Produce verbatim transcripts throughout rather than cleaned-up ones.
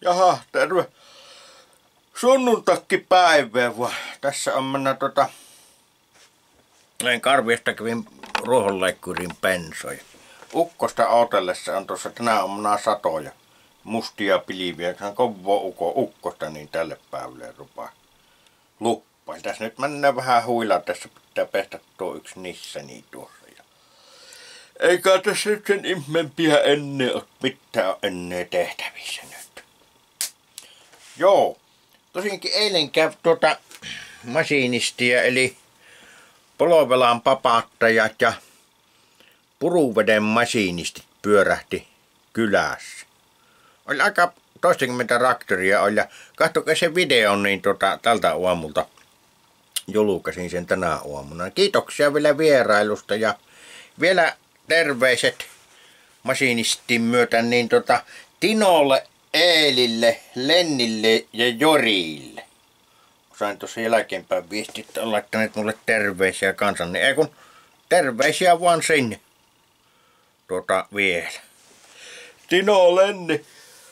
Jaha, terve. Sunnuntakki päivää vaan. Tässä on mennä tota... Näin Karviasta kävin ruohonleikkurin pensoja. Ukkosta odotellessa on tuossa tänä aamuna satoja. Mustia pilviä. Se on kovaa uko, ukkosta niin tälle päivälle rupaa luppain. Tässä nyt mennään vähän huilaa. Tässä pitää pestä tuo yksi nissäni tuossa. Eikä tässä nyt sen ihmeempiä ennen ole mitään ennen tehtävissä nyt. Joo. Tosiaankin eilen kävi tuota masiinistia eli Polovelan papattajat ja Puruveden masiinistit pyörähti kylässä. Oli aika toistakymmentä traktoria oli ja katsokaa se video niin tuota, tältä aamulta julkaisin sen tänä aamuna. Kiitoksia vielä vierailusta ja vielä terveiset masiinistin myötä niin tota Tinolle, Eelille, Lennille ja Jorille. Sain tuossa jälkeenpäin viestit, että on laittaneet mulle terveisiä kansan, niin ei kun terveisiä vaan sinne. Tuota vielä. Tino, Lenni,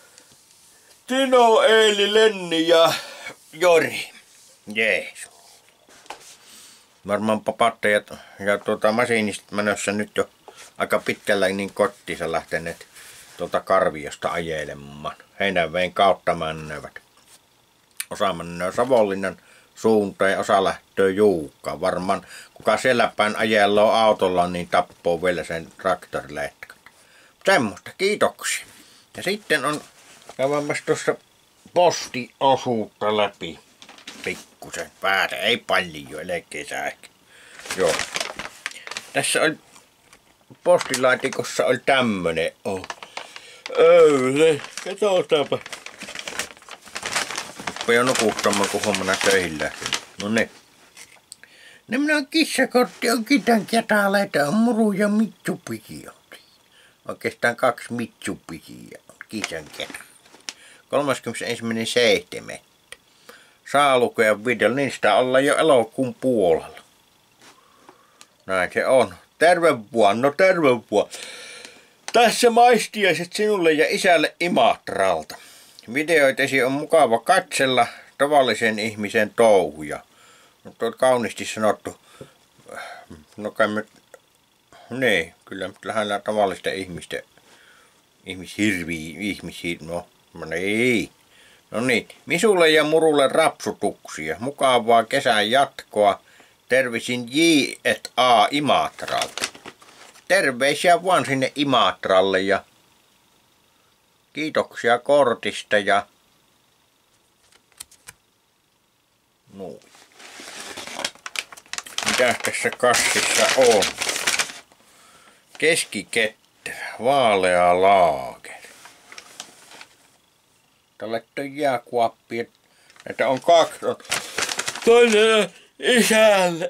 Tino, Eeli, Lenni ja Jori. Jees. Varmaan papattajat ja tuota masiinistit menossa nyt jo aika pitkällä niin kotiinsa lähteneet tuolta Karviosta ajelemaan. Heinäveen kautta menevät. Osa menee Savonlinnan suuntaan ja osa lähtee Juukkaan. Varmaan kuka siellä päin ajellaan autolla, niin tappoo vielä sen traktoriletkan. Semmoista, kiitoksia. Ja sitten on käymässä tuossa postiosuutta läpi. Pikkusen päätä, ei paljon, eli kesäkin. Joo. Tässä oli postilaatikossa oli tämmönen. Oh. Öyle, katsotaanpa. Ruppa jo nukuttamaan, kun huomenna töihin lähdin. No ne. Ne minä kissakortti on kitän ketaleita, on muru ja mitsupiki on siinä. Oikeastaan kaksi mitsupikiä on kissan ketä. kolmaskymmenesensimmäinen seitsemättä Saa lukea video, niin sitä ollaan jo elokuun puolella. Näin se on. Terve vuonna, terve vuonna. Tässä maistiaiset sinulle ja isälle Imatralta. Videoitesi on mukava katsella tavallisen ihmisen touhuja. No tuo kauniisti sanottu. No kai me... Nee, kyllä nyt lähellä tavallisten ihmisten... Ihmishirviä, ihmishir... No, ei. No niin, Misulle ja Murulle rapsutuksia. Mukavaa kesän jatkoa. Tervisin J et A Imatralta. Terveisiä vaan sinne Imatralle ja kiitoksia kortista ja noin. Mitäs tässä kassissa on? Keskiketterä, vaalea laakeri. Tälle on jääkuappi. Näitä on kaksi. Toinen isälle.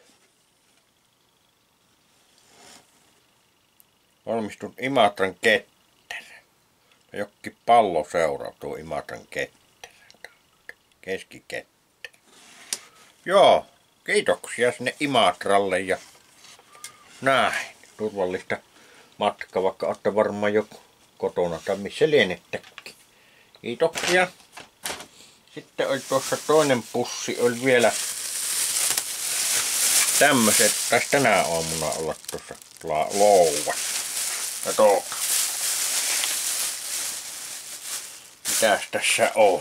Valmistun Imatran ketterä. Jokki pallo seurautuu Imatran ketterä. Keskiketterä. Joo, kiitoksia sinne Imatralle ja näin. Turvallista matkaa, vaikka olette varmaan jo kotona tai missä lienettäkin. Kiitoksia. Sitten oli tuossa toinen pussi, oli vielä tämmöset, taisi tänä aamuna olla tuossa louvat. Ja tuolta. Mitäs tässä on?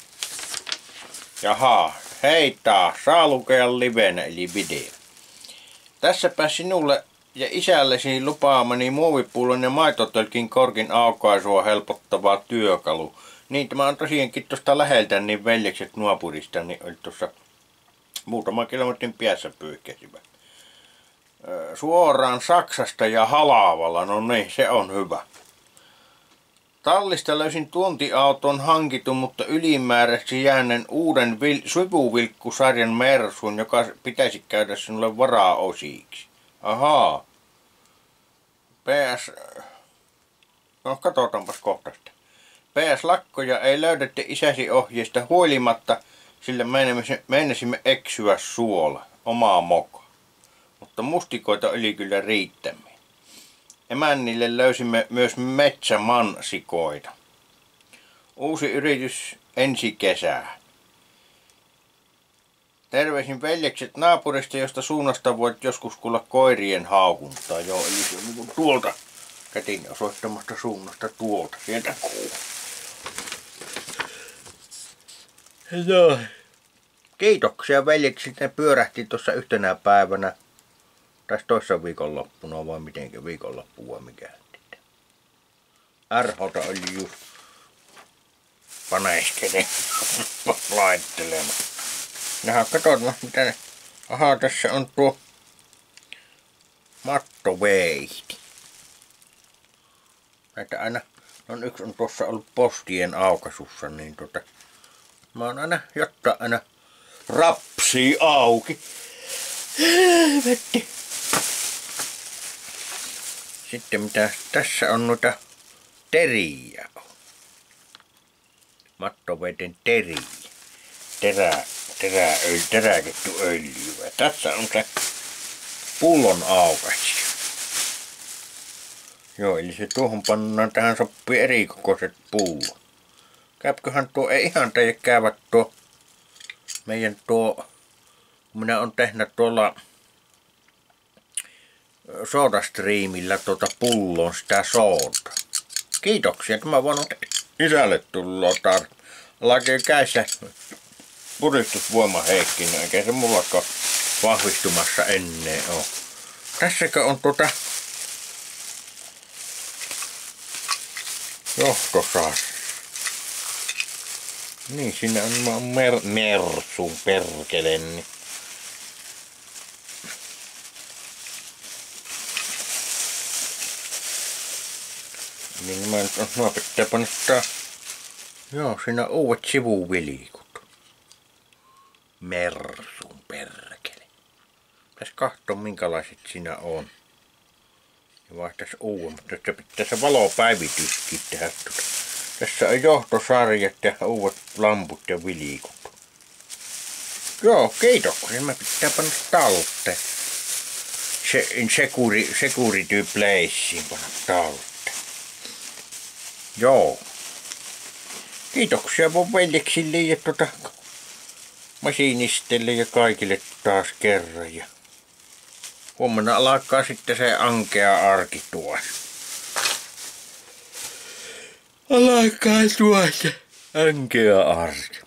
Jaha, hei taas, saa lukea livenä eli video. Tässäpä sinulle ja isällesi lupaamani muovipullon ja maitotölkin korkin aukaisua helpottava työkalu. Niin, tämä on tosiaankin tuosta läheltä, niin veljekset nuopurista, niin oli tuossa muutaman kilometrin päässä pyyhkäsivät. Suoraan Saksasta ja halavalla, no niin, se on hyvä. Tallista löysin tuontiauton hankitun, mutta ylimääräisesti jääneen uuden sivuvilkkusarjan Mersun, joka pitäisi käydä sinulle varaosiksi. Ahaa. P S... No, katsotaanpas kohta sitä. P S-lakkoja ei löydetty isäsi ohjeista huolimatta, sillä meinasimme eksyä suola, omaa moka. Mutta mustikoita oli kyllä riittämiä. Emännille löysimme myös metsämansikoita. Uusi yritys ensi kesää. Terveisin veljekset naapurista, josta suunnasta voit joskus kuulla koirien haukuntaa. Joo, eli se on niin kuin tuolta kätin osoittamasta suunnasta tuolta. Sieltä kuuluu. Joo. Kiitoksia veljekset, ne pyörähti tuossa yhtenä päivänä. Tässä toissa viikonloppuna vai mitenkä viikonloppu vai mikä. R H:ta oli just paneiskenen laittelemaan. Nähdään, katsotaan mitä ne. Aha, tässä on tuo mattoveihti. Näitä aina, no yksi on tuossa ollut postien aukasussa, niin tota, mä oon aina jotta aina rapsii auki. Helvetti. Sitten mitä tässä on noita teriä on. Mattoveiten teriä. Terä, teräöljy, teräketty öljyä. Tässä on se pullon aukaisija. Joo, eli se tuohon pannaan, tähän sopii erikokoiset pullot. Käypköhän tuo, ei ihan teille käyvät tuo meidän tuo, kun minä on tehnyt tuolla SodaStreamillä tuota pullon sitä soodaa. Kiitoksia, että mä voin isälle tulla tar. Lakee käissä puristusvoima heikkinä, eikä se mullakaan vahvistumassa ennen oo. Tässäkö on tuota johtosas. Niin, siinä on mer mersun perkelen. Niin. Niin mä nyt on, mä pitää panottaa. Joo, siinä on uudet sivuvilikut. Mersun perkele. Tässä kahtoo minkälaiset siinä on. Ja vaihtais uuden, mutta tässä pitää se valopäivityskin tehdä tuota. Tässä on johtosarjat ja uudet lamput ja vilikut. Joo, kiitoksia. Mä pitää panna talteen. Se, security, security placeen panna talteen. Joo. Kiitoksia mun veljeksille ja tuota masinistille ja kaikille taas kerran. Ja huomenna alkaa sitten se ankea arki tuossa. Alkaa tuossa ankea arki.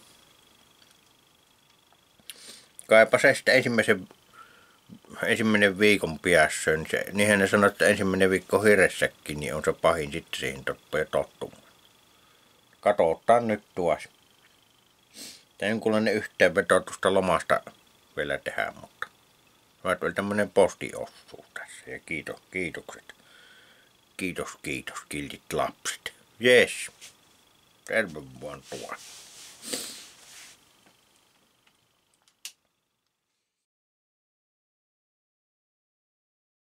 Kaipa se sitten ensimmäisen, ensimmäinen viikon päässä. Niin se, niinhän ne sanoo, että ensimmäinen viikko hiressäkin niin on se pahin sitten siihen toppeen tottumaan. Katsotaan nyt tuossa. Tämä jonkunlainen yhteenveto tuosta lomasta vielä tehdään, mutta mä tuli tämmönen postiosuus tässä ja kiitos, kiitokset. Kiitos, kiitos, kiltit lapset. Jes. Terve vaan tuossa.